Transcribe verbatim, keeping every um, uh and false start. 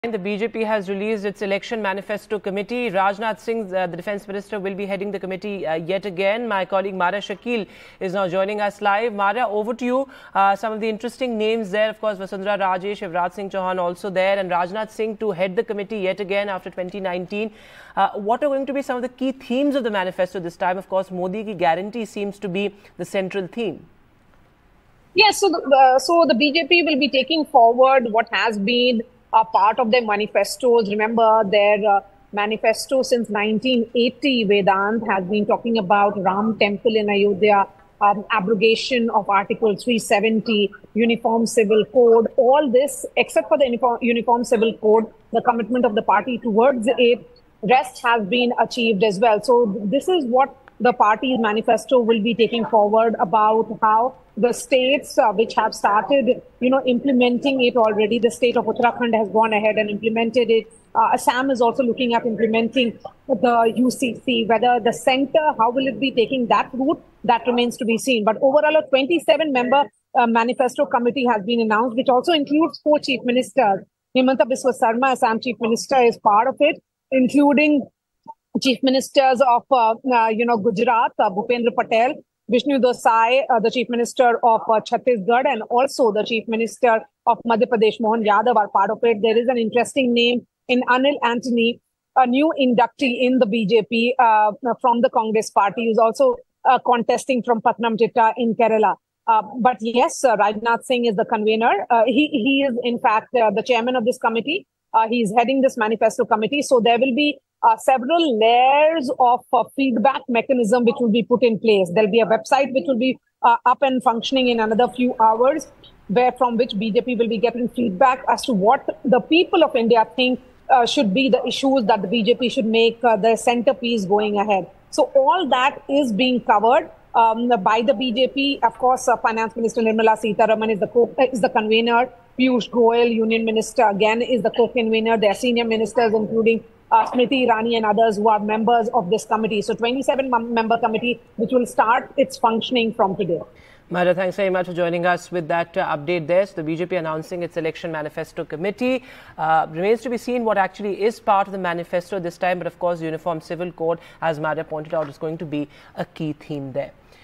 The B J P has released its election manifesto committee. Rajnath Singh, uh, the defence minister, will be heading the committee uh, yet again. My colleague Mara Shakil is now joining us live. Mara, over to you. Uh, some of the interesting names there, of course, Vasundhara Raje, Shivraj Singh Chauhan also there, and Rajnath Singh to head the committee yet again after twenty nineteen. Uh, what are going to be some of the key themes of the manifesto this time? Of course, Modi ki guarantee seems to be the central theme. Yes, so the, uh, so the B J P will be taking forward what has been a part of their manifestos. Remember, their uh, manifesto since nineteen eighty, Vedant has been talking about Ram Temple in Ayodhya, um, abrogation of Article three seventy, Uniform Civil Code, all this, except for the Uniform, Uniform Civil Code, the commitment of the party towards it, rest has been achieved as well. So this is what the party's manifesto will be taking forward about how the states uh, which have started, you know, implementing it already. The state of Uttarakhand has gone ahead and implemented it. Uh, Assam is also looking at implementing the U C C. Whether the centre, how will it be taking that route, that remains to be seen. But overall, a twenty-seven member uh, manifesto committee has been announced, which also includes four chief ministers. Himanta Biswa Sarma, Assam chief minister, is part of it, including chief ministers of, uh, uh, you know, Gujarat, uh, Bhupendra Patel, Vishnu Desai, uh, the chief minister of uh, Chhattisgarh, and also the chief minister of Madhya Pradesh, Mohan Yadav, are part of it. There is an interesting name in Anil Antony, a new inductee in the B J P uh, from the Congress party, who's also uh, contesting from Pathanamthitta in Kerala. Uh, but yes, uh, Rajnath Singh is the convener. Uh, he, he is, in fact, uh, the chairman of this committee. Uh, he's heading this manifesto committee. So there will be Uh, several layers of uh, feedback mechanism which will be put in place. There'll be a website which will be uh, up and functioning in another few hours, where from which B J P will be getting feedback as to what the people of India think uh, should be the issues that the B J P should make uh, the centerpiece going ahead. So all that is being covered um, by the B J P. Of course, uh, Finance Minister Nirmala Sitharaman is the co is the convener. Piyush Goyal, Union Minister, again is the co-convener. There are senior ministers, including Uh, Smriti Irani and others, who are members of this committee. So twenty-seven member committee, which will start its functioning from today. Mara, thanks very much for joining us with that uh, update there. So the B J P announcing its election manifesto committee. Uh, remains to be seen what actually is part of the manifesto this time. But of course, Uniform Civil Code, as Mara pointed out, is going to be a key theme there.